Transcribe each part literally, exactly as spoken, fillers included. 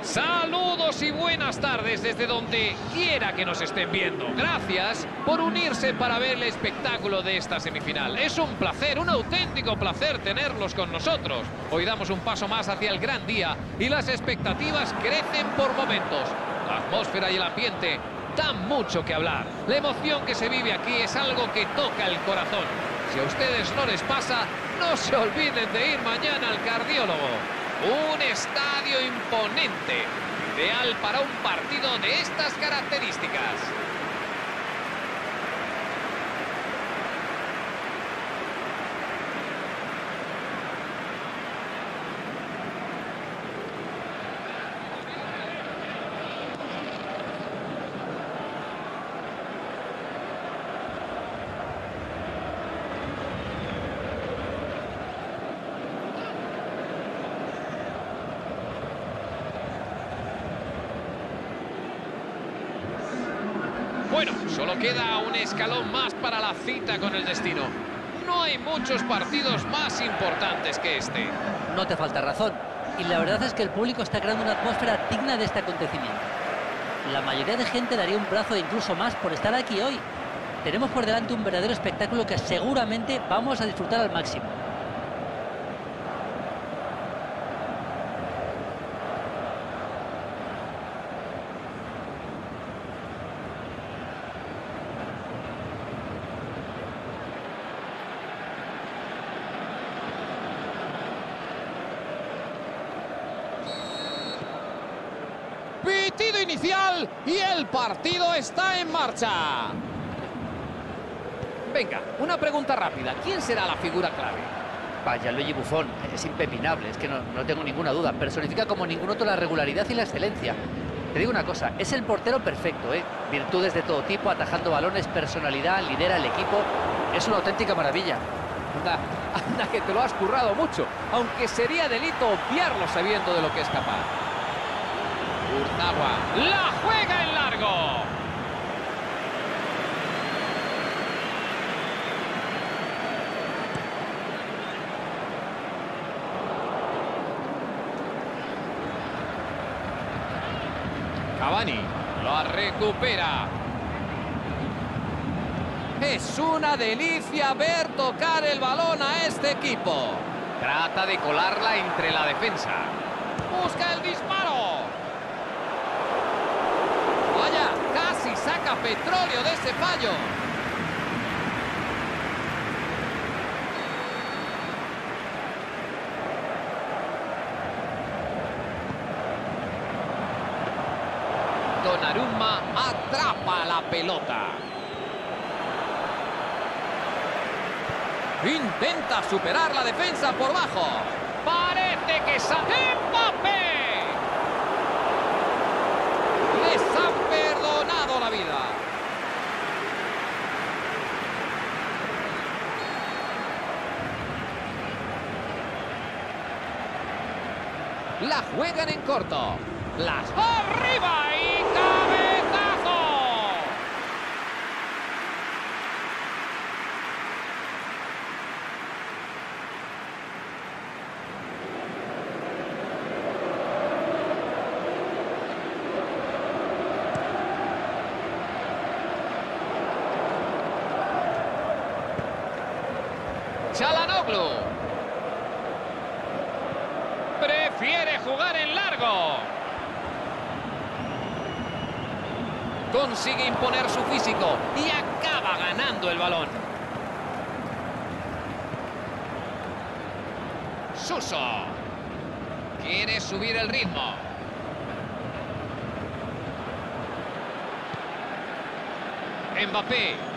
Saludos y buenas tardes desde donde quiera que nos estén viendo. Gracias por unirse para ver el espectáculo de esta semifinal. Es un placer, un auténtico placer tenerlos con nosotros. Hoy damos un paso más hacia el gran día y las expectativas crecen por momentos. La atmósfera y el ambiente dan mucho que hablar. La emoción que se vive aquí es algo que toca el corazón. Si a ustedes no les pasa, no se olviden de ir mañana al cardiólogo. Un estadio imponente, ideal para un partido de estas características. Bueno, solo queda un escalón más para la cita con el destino. No hay muchos partidos más importantes que este. No te falta razón. Y la verdad es que el público está creando una atmósfera digna de este acontecimiento. La mayoría de gente daría un brazo e incluso más por estar aquí hoy. Tenemos por delante un verdadero espectáculo que seguramente vamos a disfrutar al máximo. Pitido inicial y el partido está en marcha. Venga, una pregunta rápida. ¿Quién será la figura clave? Vaya, Luigi Buffon, es impepinable, es que no, no tengo ninguna duda. Personifica como ningún otro la regularidad y la excelencia. Te digo una cosa, es el portero perfecto, ¿eh? Virtudes de todo tipo, atajando balones, personalidad, lidera el equipo. Es una auténtica maravilla. Anda, anda que te lo has currado mucho, aunque sería delito obviarlo sabiendo de lo que es capaz. Kurzawa la juega en largo. Cavani lo recupera. Es una delicia ver tocar el balón a este equipo. Trata de colarla entre la defensa. Busca el disparo. Vaya, casi saca petróleo de ese fallo. Donnarumma atrapa la pelota. Intenta superar la defensa por bajo. Parece que sale Mbappé. Les ha perdonado la vida. La juegan en corto. Las arriba y cabezazo. Çalhanoğlu prefiere jugar en largo. Consigue imponer su físico y acaba ganando el balón. Suso quiere subir el ritmo. Mbappé.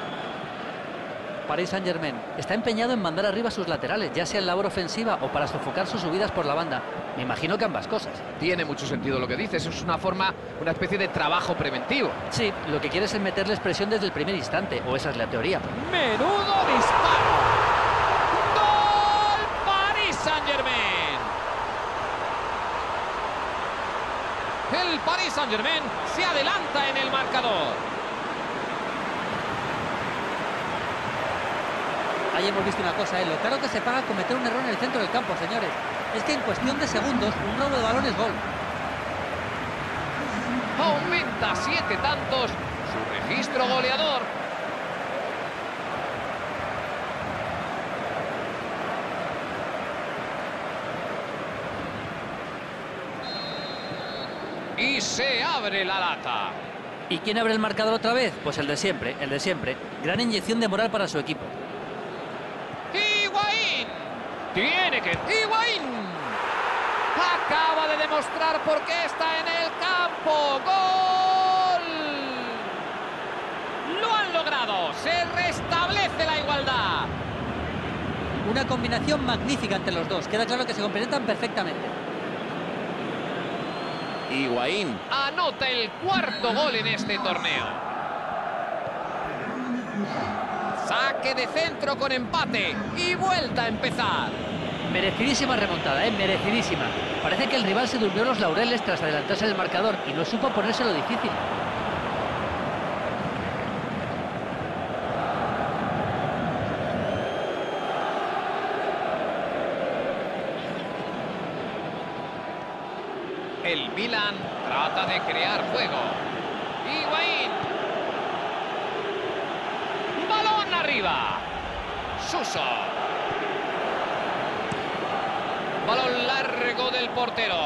Paris Saint-Germain está empeñado en mandar arriba a sus laterales, ya sea en labor ofensiva o para sofocar sus subidas por la banda. Me imagino que ambas cosas. Tiene mucho sentido lo que dices, es una forma, una especie de trabajo preventivo. Sí, lo que quiere es meterles presión desde el primer instante, o esa es la teoría. ¡Menudo disparo! ¡Gol Paris Saint-Germain! El Paris Saint-Germain se adelanta en el marcador. Ahí hemos visto una cosa, ¿eh? Lo caro que se paga cometer un error en el centro del campo, señores. Es que en cuestión de segundos, un robo de balón es gol. Aumenta a siete tantos su registro goleador. Y se abre la lata. ¿Y quién abre el marcador otra vez? Pues el de siempre, el de siempre. Gran inyección de moral para su equipo. ¡Higuaín! Tiene que... ¡Higuaín! Acaba de demostrar por qué está en el campo. ¡Gol! ¡Lo han logrado! Se restablece la igualdad. Una combinación magnífica entre los dos. Queda claro que se complementan perfectamente. Higuaín anota el cuarto gol en este torneo. Saque de centro con empate y vuelta a empezar. Merecidísima remontada, ¿eh? Merecidísima. Parece que el rival se durmió los laureles tras adelantarse en el marcador y no supo ponérselo difícil. El Milan trata de crear juego. Higuaín. Balón arriba. Suso. Balón largo del portero.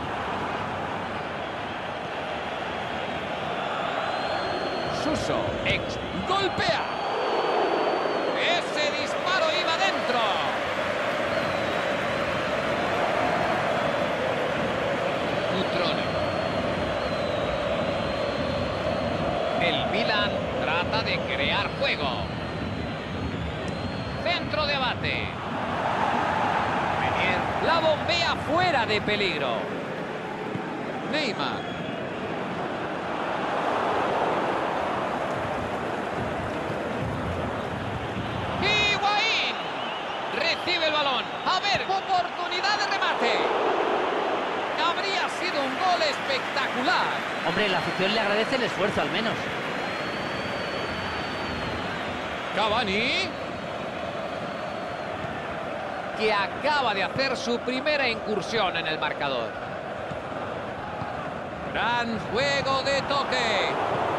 Suso. Ex. Golpea. Ese disparo iba dentro. El Milan trata de crear juego. Centro de abate. La bombea fuera de peligro. Neymar. Higuaín. Recibe el balón. A ver, oportunidad de remate. Habría sido un gol espectacular. Hombre, la afición le agradece el esfuerzo al menos. Cavani, que acaba de hacer su primera incursión en el marcador. Gran juego de toque.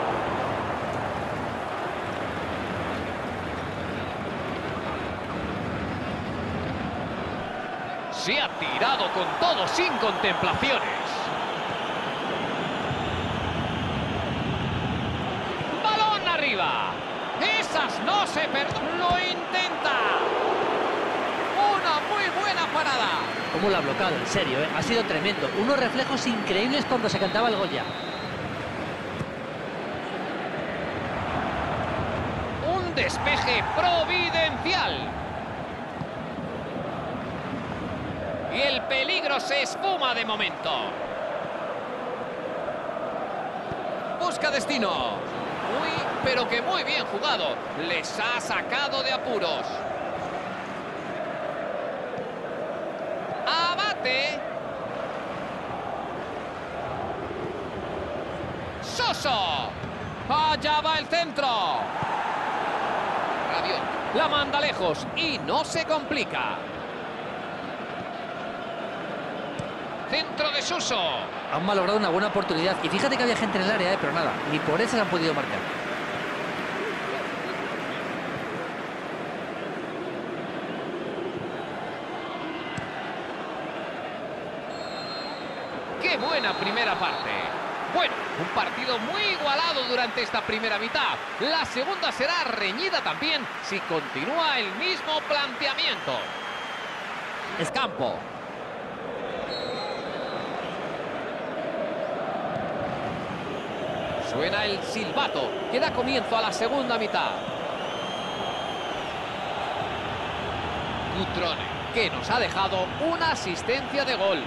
Se ha tirado con todo sin contemplaciones. Balón arriba. Esas no se perdonan. Lo intenta. Una muy buena parada. Cómo lo ha bloqueado, en serio, ¿eh? Ha sido tremendo. Unos reflejos increíbles cuando se cantaba el gol ya. Un despeje providencial. Y el peligro se esfuma de momento. Busca destino. Muy, pero que muy bien jugado. Les ha sacado de apuros. Abate. Soso. Allá va el centro. Rabiot. La manda lejos y no se complica. Centro de Suso. Han malogrado una buena oportunidad. Y fíjate que había gente en el área, ¿eh? Pero nada, ni por eso se han podido marcar. ¡Qué buena primera parte! Bueno, un partido muy igualado durante esta primera mitad. La segunda será reñida también si continúa el mismo planteamiento. Escampo. Suena el silbato, que da comienzo a la segunda mitad. Cutrone, que nos ha dejado una asistencia de gol.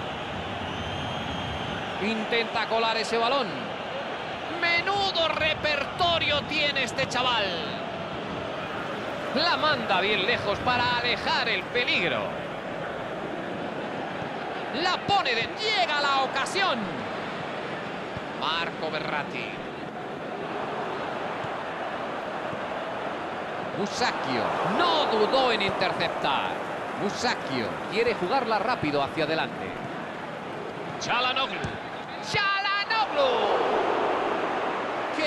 Intenta colar ese balón. Menudo repertorio tiene este chaval. La manda bien lejos para alejar el peligro. La pone de... Llega la ocasión. Marco Verratti. Musacchio no dudó en interceptar. Musacchio quiere jugarla rápido hacia adelante. Çalhanoğlu. Çalhanoğlu.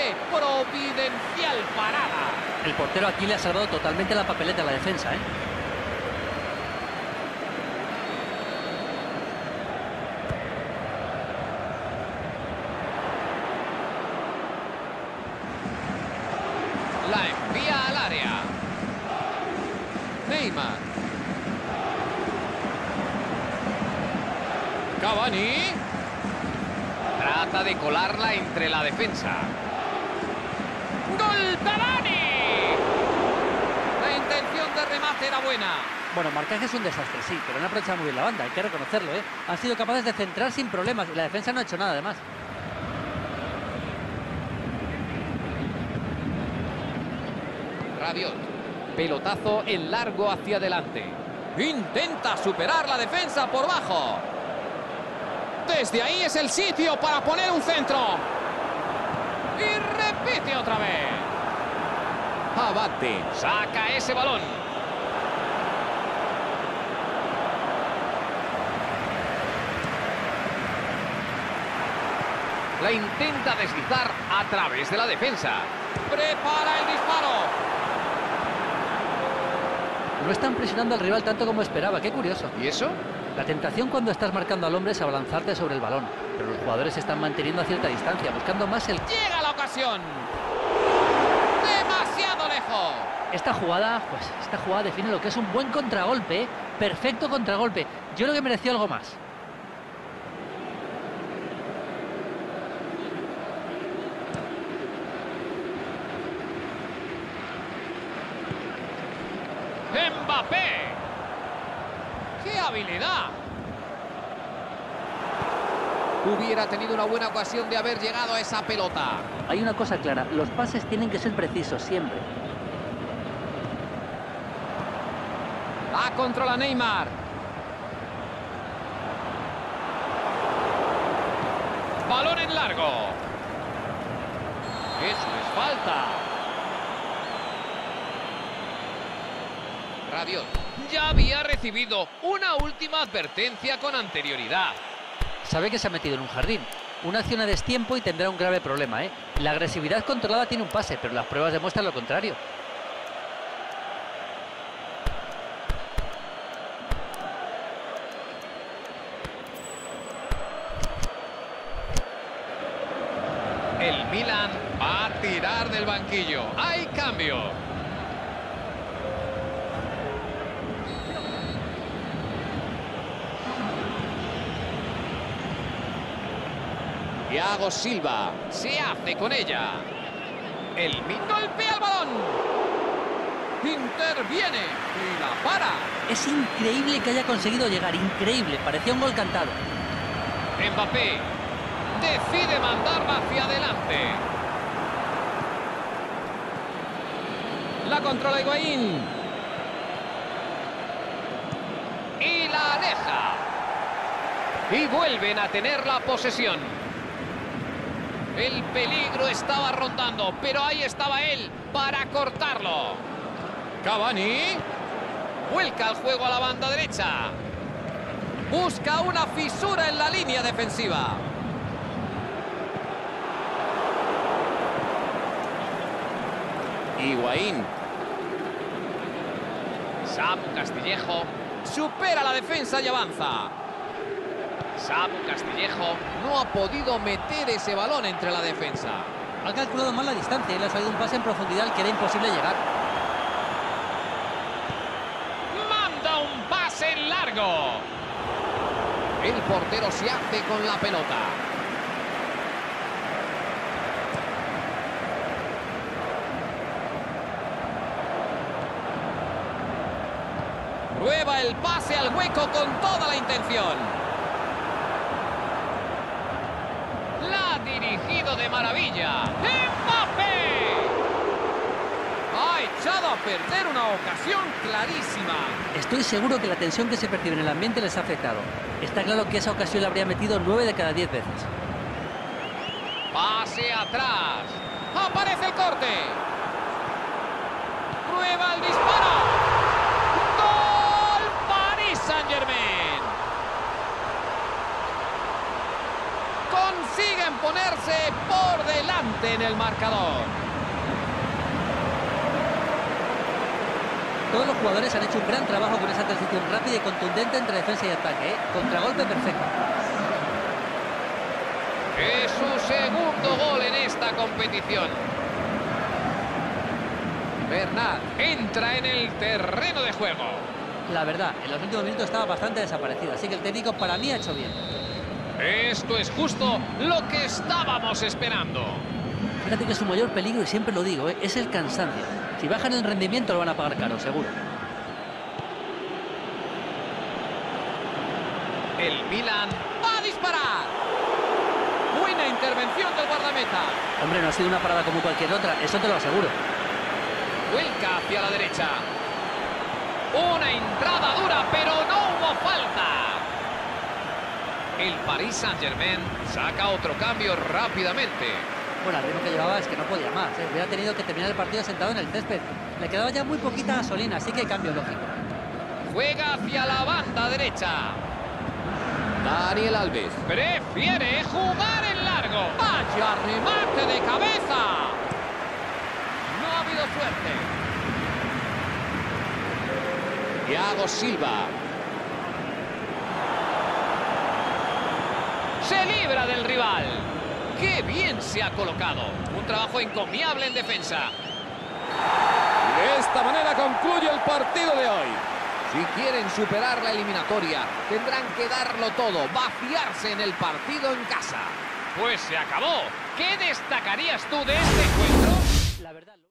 ¡Qué providencial parada! El portero aquí le ha salvado totalmente la papeleta a la defensa, ¿eh? La envía al área. Neymar. Cavani. Trata de colarla entre la defensa. ¡Gol Cavani! La intención de remate era buena. Bueno, marcaje es un desastre, sí, pero han aprovechado muy bien la banda, hay que reconocerlo, ¿eh? Han sido capaces de centrar sin problemas y la defensa no ha hecho nada, además. Rabiot. Pelotazo en largo hacia adelante. Intenta superar la defensa por bajo. Desde ahí es el sitio para poner un centro. Y repite otra vez. Abate. Saca ese balón. La intenta deslizar a través de la defensa. Prepara el disparo. No están presionando al rival tanto como esperaba, qué curioso. ¿Y eso? La tentación cuando estás marcando al hombre es abalanzarte sobre el balón, pero los jugadores se están manteniendo a cierta distancia, buscando más el... ¡Llega la ocasión! ¡Demasiado lejos! Esta jugada, pues, esta jugada define lo que es un buen contragolpe, ¿eh? Perfecto contragolpe. Yo creo que mereció algo más. ¡Mbappé! ¡Qué habilidad! Hubiera tenido una buena ocasión de haber llegado a esa pelota. Hay una cosa clara, los pases tienen que ser precisos siempre. La controla Neymar. Balón en largo. Eso es falta. Rabiot ya había recibido una última advertencia con anterioridad. Sabe que se ha metido en un jardín. Una acción a destiempo y tendrá un grave problema, ¿eh? La agresividad controlada tiene un pase, pero las pruebas demuestran lo contrario. El Milan va a tirar del banquillo. Hay cambio. Thiago Silva se hace con ella. El Milan golpea el balón. Interviene y la para. Es increíble que haya conseguido llegar, increíble. Parecía un gol cantado. Mbappé decide mandarla hacia adelante. La controla Higuaín. Y la aleja. Y vuelven a tener la posesión. El peligro estaba rondando, pero ahí estaba él para cortarlo. Cavani vuelca el juego a la banda derecha. Busca una fisura en la línea defensiva. Higuaín. Samu Castillejo supera la defensa y avanza. Samu Castillejo no ha podido meter ese balón entre la defensa. Ha calculado mal la distancia y le ha salido un pase en profundidad al que era imposible llegar. Manda un pase en largo. El portero se hace con la pelota. Prueba el pase al hueco con toda la intención. La ha dirigido de maravilla. ¡Mbappé! Ha echado a perder una ocasión clarísima. Estoy seguro que la tensión que se percibe en el ambiente les ha afectado. Está claro que esa ocasión la habría metido nueve de cada diez veces. Pase atrás. Aparece el corte. Prueba el disparo. ¡Gol! Paris Saint-Germain. Consigue consiguen ponerse por delante en el marcador. Todos los jugadores han hecho un gran trabajo con esa transición rápida y contundente entre defensa y ataque, ¿eh? Contragolpe perfecto. Es su segundo gol en esta competición. Bernat entra en el terreno de juego. La verdad, en los últimos minutos estaba bastante desaparecido, así que el técnico para mí ha hecho bien. Esto es justo lo que estábamos esperando. Fíjate que su mayor peligro, y siempre lo digo, ¿eh? es el cansancio. Si bajan el rendimiento lo van a pagar caro, seguro. El Milan va a disparar. Buena intervención del guardameta. Hombre, no ha sido una parada como cualquier otra, eso te lo aseguro. Vuelca hacia la derecha. Una entrada dura, pero no hubo falta. El Paris Saint-Germain saca otro cambio rápidamente. Bueno, el ritmo que llevaba es que no podía más, ¿eh? Hubiera tenido que terminar el partido sentado en el césped. Le quedaba ya muy poquita gasolina, así que cambio lógico. Juega hacia la banda derecha. Daniel Alves prefiere jugar en largo. ¡Vaya remate de cabeza! No ha habido suerte. Thiago Silva. Se libra del rival. ¡Qué bien se ha colocado! Un trabajo encomiable en defensa. De esta manera concluye el partido de hoy. Si quieren superar la eliminatoria, tendrán que darlo todo, vaciarse en el partido en casa. Pues se acabó. ¿Qué destacarías tú de este encuentro? La verdad...